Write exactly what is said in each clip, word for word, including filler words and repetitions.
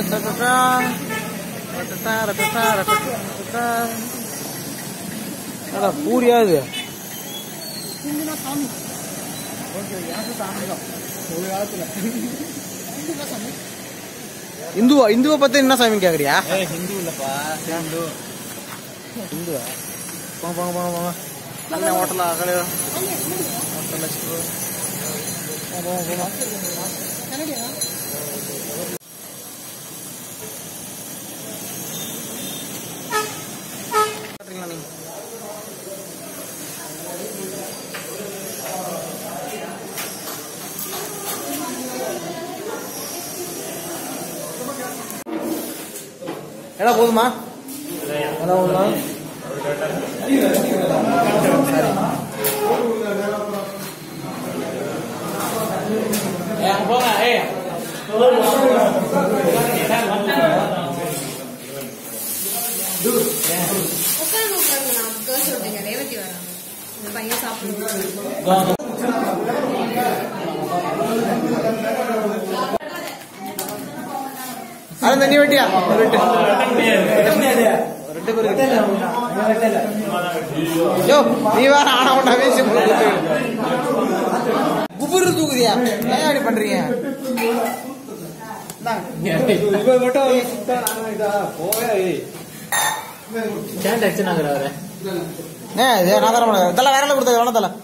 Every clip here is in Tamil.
பூரியா இது இந்துவா இந்துவை பத்தி என்ன சாமி கேக்குறியா? ஹிந்து இல்லப்பா, ஹிந்து இந்துவா? போங்க போங்க போங்க போங்க நல்ல ஹோட்டலா கடை ஹோட்டல் வச்சுக்கோ. போங்க போங்க நீங்க எல்லாம் போதுமா? எல்லாம் போதுமா? அது தண்ணி வெட்டியா நீ வேற ஆனா ஒண்ணா பேசி குபுரு தூக்குதியா? ஏன் அப்படி பண்றீங்க? நான் தர மாட்டேன். தலை வேற கொடுத்தது வேணா தலை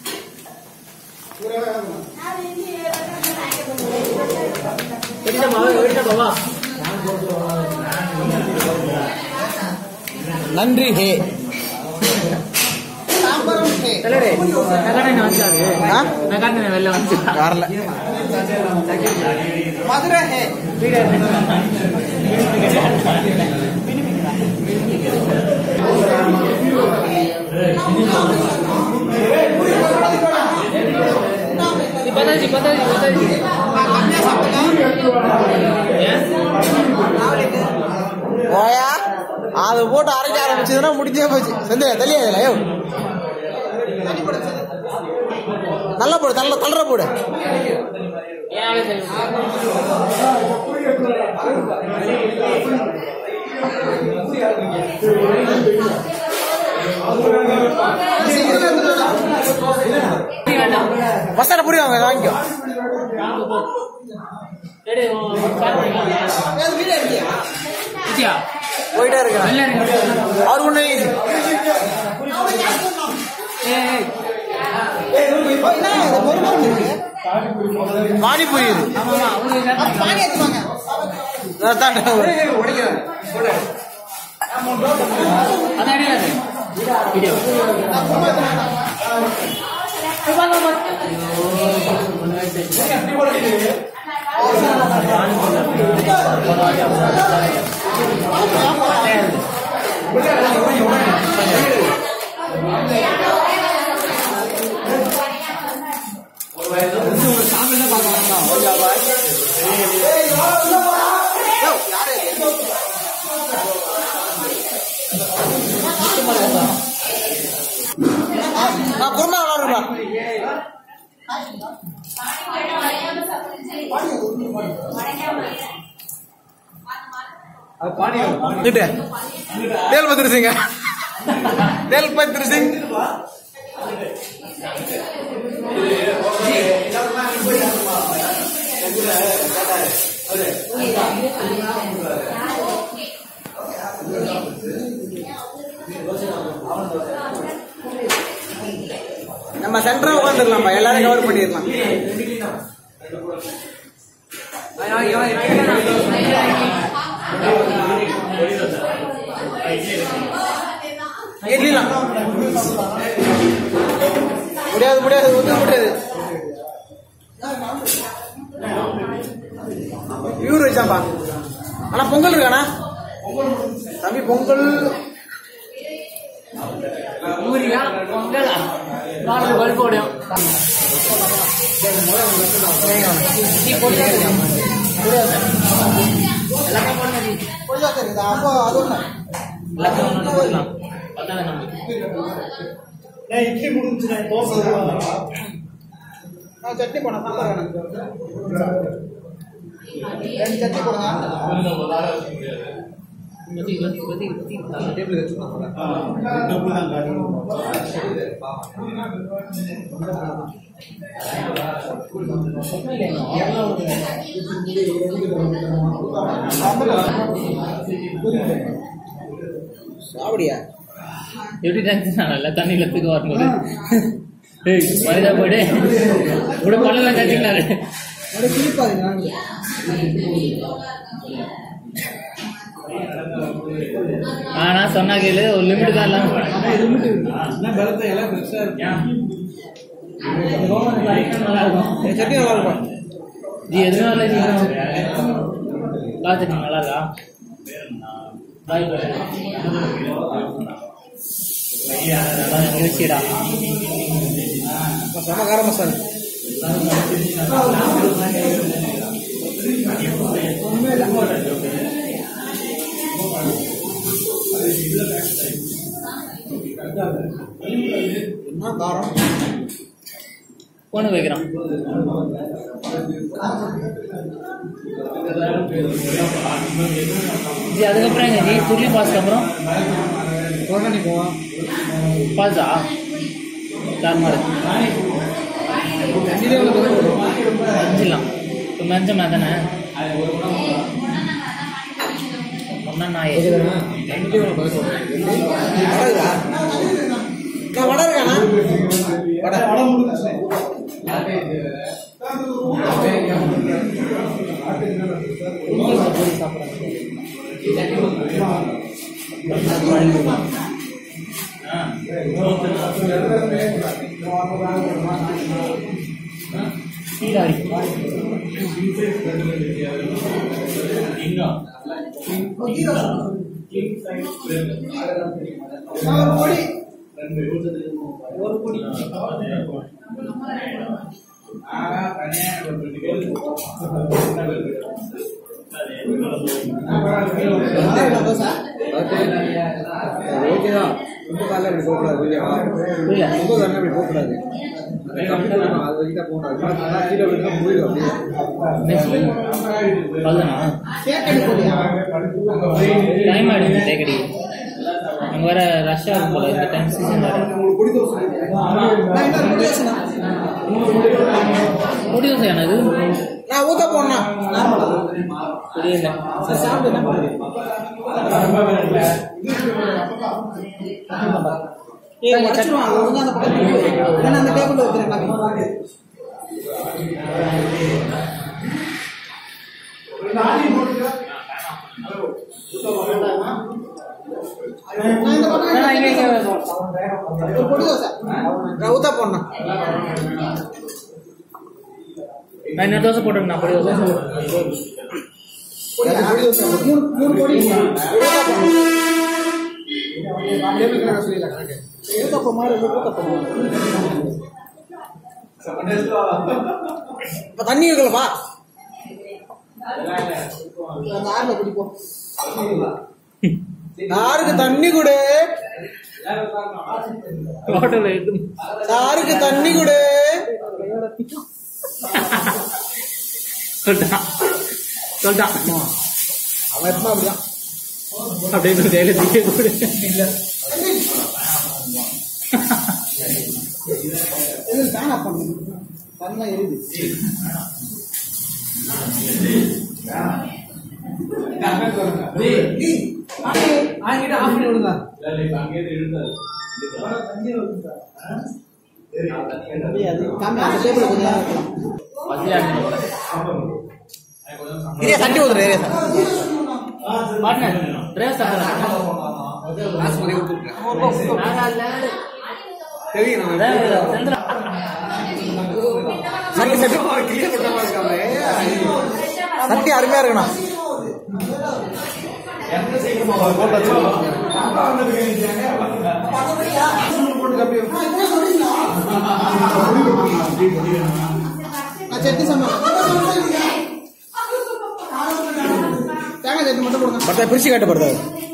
நன்றி. ஹே வரல மதுரை ஹே ஓயா அது போட்டு அரைக்க ஆரம்பிச்சதுன்னா முடிஞ்சே போச்சு. செந்தியா தெளியாதுல நல்லா போடு, நல்ல தளர போடு. மசாலா புரி வாங்க வாங்கிக்கோ. போயிட்டே இருக்கு அவரு ஒண்ணு பானிபூரி குருமா நல்லா தேல் பத்திரி சிங் தேல் பத்திரி சிங் நம்ம சென்டரா உட்காந்துடலாம்பா, எல்லாரும் கவர் பண்ணிடலாம். முடியாது முடியாது ஒத்துக்க முடியாது. வியூர் வச்சாப்பா. ஆனா பொங்கல் இருக்கானா தம்பி? பொங்கல் இட்லி முடிஞ்சு தோசை சட்னி போன சாம்பார் ரெண்டு சட்னி போடுங்க. டேபிள் வச்சுக்கோங்க. சாப்பிடியா எப்படி டென்ஷன் ஆகல தண்ணியில தூக்க வரும்போது மனிதா போயிட்டு கூட பல்ல கட்டினாரு ஆனா சொன்னா கேளு ஒரு லிமிட் தான் இல்லாம நல்லா இருக்கும் சட்னி நல்லா இருக்கும் ஜி எதுவும் இல்லை ஜி கா சட்னி நல்லா இருக்கா ருச்சிடா செம கார மசாலா என்ன காரம் போன வைக்கிறான் ஜி அதுக்கப்புறம் எங்க ஜி துள்ளி பாஸ்க்கு அப்புறம் போவோம் பால்ஸா தார்மாடு அஞ்சிடலாம் இப்போ மெஞ்சமா தானே ஒன்றா நாய் வடை இருக்காண்ணா வடை ஒரு பொடி ஓகேதான் ரொம்ப காலையில் அப்படி போகக்கூடாது ரொம்ப காலையில் அப்படி போகக்கூடாது அது வரைக்கும் போகக்கூடாது கீழே விட்டு போயிடும் டைம் ஆயிடுச்சு தேக்கடி அங்கே வேற ரஷ்ஷாக இருக்கும் போல இந்த டைம் சீசன் பொடி தோசை என்ன இது நான் ஊத்த போனா புரியல சாப்பிட்டு என்ன பண்ணுறது அந்த பக்கம் அந்த டேபிள் வைக்கிறேன் பொடி தோசை நான் ஊத்த போனா நான் இன்னொரு தோசை போட்டுருக்கேன் பொடி தோசை மூணு மூணு பொடி ஊத்தப்ப மாதிரி இப்ப தண்ணி இருக்குல்லப்பா அந்த ஆறுல குடிப்போம் யாருக்கு தண்ணி கொடு யாருக்கு தண்ணி கொடு சொல்லிட்டான் சொல்லிட்டான் அவன் எப்பமா அப்படிதான் அப்படின்னு கையில தீக்க கொடு தானா பண்ணு பண்ண எரியுது ஆங்கிட்ட ஆஃப் பண்ணி விடுங்க தண்ணி ஊத்துற சட்டி அருமையா இருக்கணும் சட்னி தேங்காய் சட்னி மட்டும் போடுங்க பட்டா பிரிச்சு காட்டப்படுது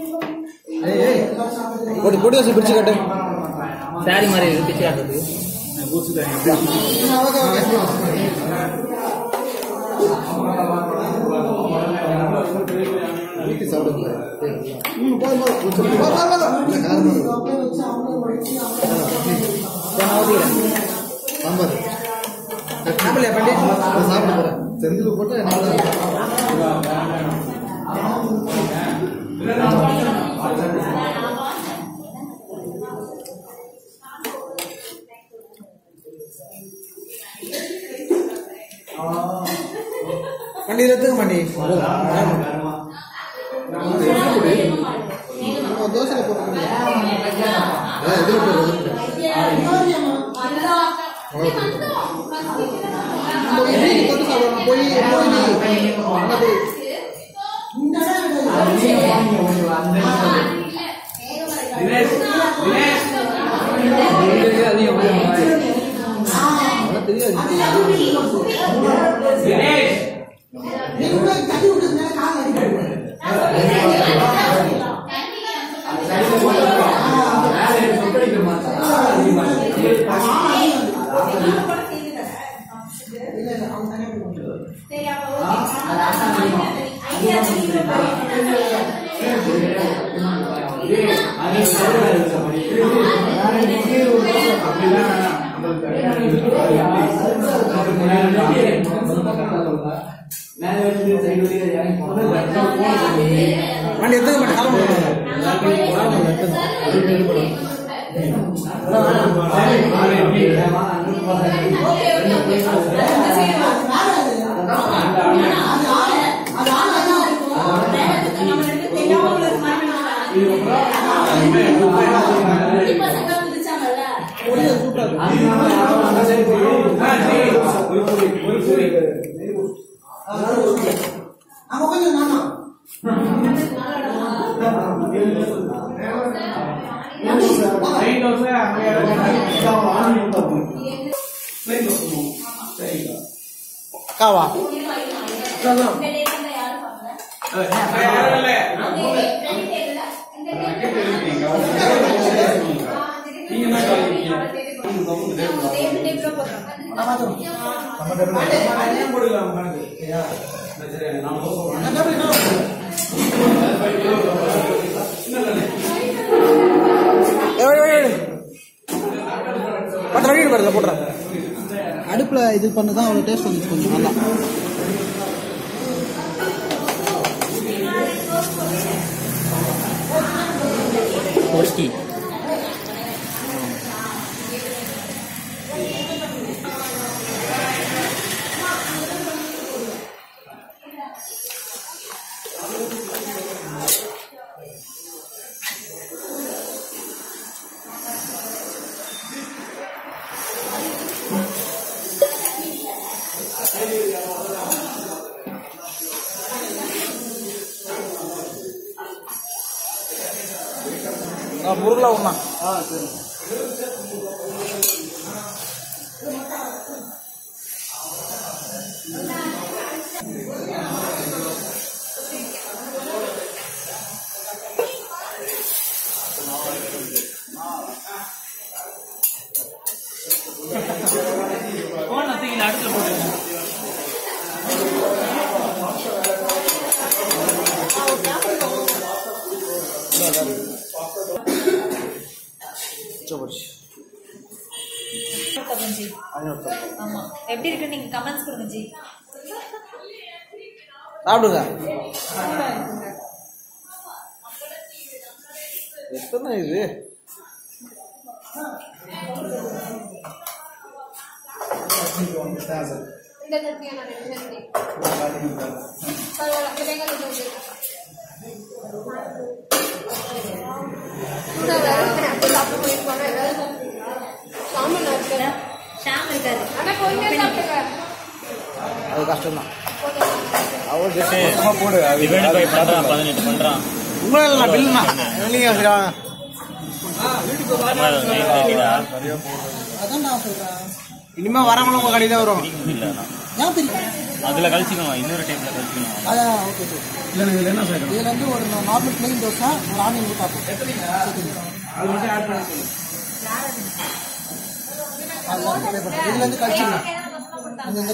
பொடி பொடி வச்சு பிரிச்சு காட்டு சாரி மாதிரி பிரிச்சு காட்டுறது ஓகே ஓகே ம் போய் போய் வா வா வா சாம்பார் சாப்பிடலையா பண்டி சாப்பிட போறேன் செந்தில் போட்டு பண்டி எடுத்துக்க மாட்டி தோசை போட்டு மணி எத்தனை மணி காலம் அக்காவா போடுறேன் அடுப்புல இது பண்ணதான் அவ்வளவு டேஸ்ட் வந்துச்சு கொஞ்சம் நல்லா பொறுக்கி முருகலா ஒண்ணா அடுத்துல போட்டு எப்படி இருக்கு நீங்க கமெண்ட்ஸ் கொடுங்க ஜி. சாப்பிடுங்க. எத்தனை இது இந்த சட்னியா நான் ரெடி பரவாயில்ல பிள்ளைங்க வந்து கூட வேற அப்படி சாப்பிட போயிருப்பாங்க ஏதாவது சாமன் இருக்கா ஷாம் இருக்காது ஆனா கொஞ்சம் சாப்பிடுங்க அது கஷ்டம் தான் அவர் ஜெஸ்ட் சும்மா போடு டிவைட் பை பண்றான் பதினெட்டு பண்றான் உங்கள நான் பில்லுமா நீங்க சரியா ஆ வீட்டுக்கு வாடா சரியா போடு அதான் நான் சொல்றேன் இனிமே வரவங்க உங்க கடையில வரும் இல்ல நான் தெரியும் அதுல கழிச்சுக்கணும் இன்னொரு டைப்ல கழிச்சுக்கணும் அதான் ஓகே சார் இல்ல இதுல என்ன சேர்க்கணும் இதுல வந்து ஒரு நார்மல் ப்ளைன் தோசை ஒரு ஆனியன் ஊத்தாப்பு அது மட்டும் ஆட் பண்ணி சொல்லுங்க இதுல இருந்து கழிச்சுக்கலாம் இந்த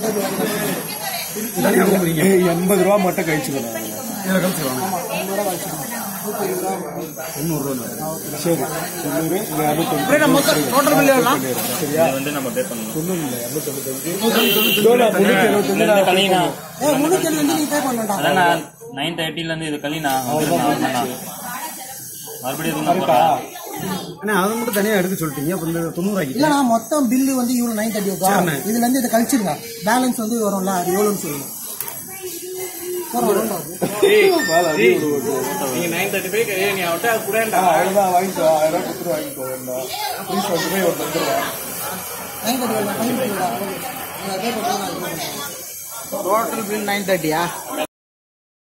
டைப்ல எண்பது ரூபா மட்டும் கழிச்சுக்கணும் இதுல கழிச்சுக்கலாம் ஆமா எண்பது ரூபா கழிச்சுக்கணும் முந்நூறுரூவா சரி தொண்ணூறு இந்த இரநூத்தொண்ணூறு டோட்டல் பில் எவ்வளோ சரியா வந்து நம்ம பே பண்ணணும் தொண்ணூறு இல்லை இரநூத்தொண்ணூத்தஞ்சு முந்நூற்றி எழுபத்தஞ்சு கலினா முன்னூத்தி எழுபது நீ பே பண்ணா அதான் நைன் தேர்ட்டிலேருந்து இது கலினா மறுபடியும் எதுவும் போகிறேன் அண்ணா அதை மட்டும் தனியாக எடுக்க சொல்லிட்டீங்க அப்போ இந்த தொண்ணூறு இல்ல நான் மொத்தம் பில்லு வந்து இவ்வளவு நைன் தேர்ட்டி ஓகே இதுல இருந்து இதை கழிச்சிருங்க பேலன்ஸ் வந்து வரும்ல அது எவ்வளவுன்னு சொல்லுங்க நீங்க நைன் தேர்ட்டி ஃபைவ் நீ அவட்ட கூட அவ்வளோதான் வாங்கிக்கோ ஆயிரம் கொடுத்துட்டு வாங்கிக்கோ வேண்டாம் ப்ளீஸ் வந்து போய் ஒரு தந்துடுவேன் nine thirty total bill nine தேர்ட்டியா